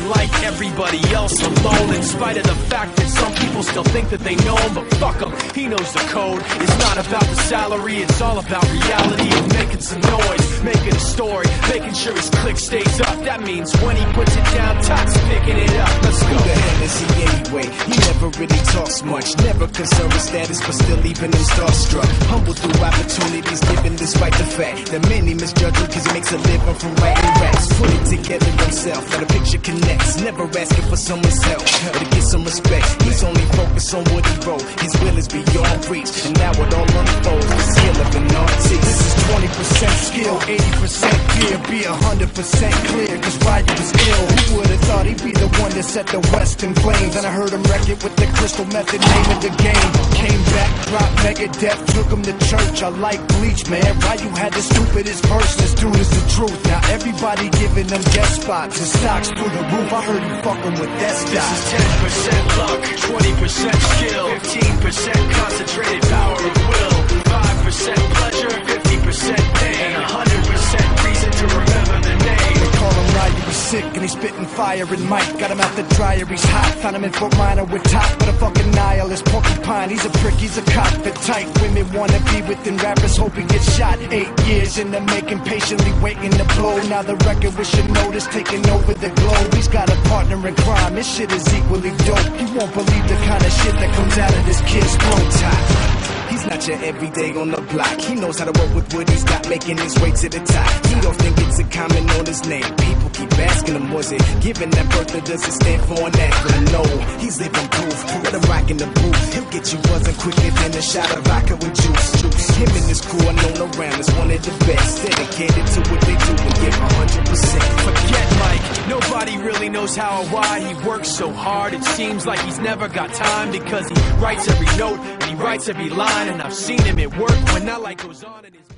like everybody else, alone, in spite of the fact that some people still think that they know him. But fuck him, he knows the code. It's not about the salary, it's all about reality of making some noise, making a story, making sure his click stays up. That means when he puts it down, Todd's picking it up. Let's go. Who the hell is he anyway? He never really talks much, never concerned with status, but still leaving him starstruck. Humble through opportunities given despite the fact that many misjudge him cause he makes a living from writing raps. Put it together himself, now the picture connects, never asking for someone's help or to get some respect. He's only focused on what he wrote, his will is beyond reach, and now it all unfolds, the skill of an artist. This is 20% skill, 80% gear, be 100% clear, cause Ryder was ill. Who would've thought he'd be the one that set the West in flames? And I heard him wreck it with the crystal method, name of the game. Came back, dropped Megadeth, took him to church. I like Bleach, man. Ryu had the stupidest verse, this dude is the truth. Now everybody giving them guest spots and stocks through the roof. I heard him fucking with that stock. This is 10% luck, 20% skill, 15% concentrated power of will, 5% pleasure, 50% pain, and 100% reason to remember the name. They call him Ryu, he's sick and he's spitting fire and Mike got him out the dryer, he's hot. Found him in Fort Minor with top, but a fucking nihilist porcupine. He's a prick, he's a cop, the type women wanna be within rappers, hope he gets shot. 8 years in the making, patiently waiting to blow. Now the record we should notice taking over the globe. He's got a partner in crime, his shit is equally dope. You won't believe the kind of shit that comes out of this kid's throat. He's not your everyday on the block. He knows how to work with what he's got, making his way to the top. He often gets a comment on his name. People keep asking him, was it given that birth or does it stand for an acronym? No, he's living proof. Let him rock in the booth. He'll get you buzzing quicker than a shot of vodka with juice. Him and his crew are known around as one of the best. Dedicated to what they do and give 100%. Forget Mike, nobody really knows how or why he works so hard. It seems like he's never got time because he writes every note and he writes every line. And I've seen him at work when that light goes on in his